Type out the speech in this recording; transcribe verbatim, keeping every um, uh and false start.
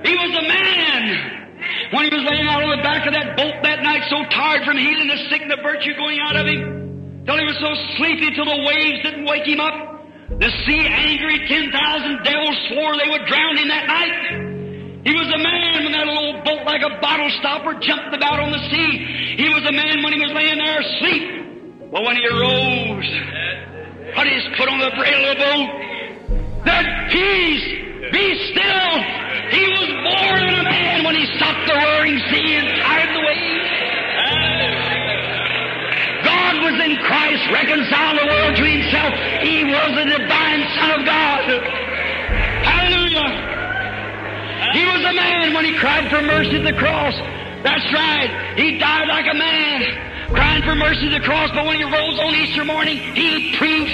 He was a man. When he was laying out on the back of that boat that night, so tired from healing the sick and the virtue going out of him, till he was so sleepy till the waves didn't wake him up. The sea, angry, ten thousand devils swore they would drown him that night. He was a man when that little boat like a bottle stopper jumped about on the sea. He was a man when he was laying there asleep. But when he arose, put his foot on the rail of the boat, that peace, be still. He was more than a man when he stopped the roaring sea and tired the waves. God was in Christ, reconciled the world to himself. He was the divine Son of God. Hallelujah. He was a man when he cried for mercy at the cross. That's right. He died like a man, crying for mercy at the cross, but when he rose on Easter morning, he proved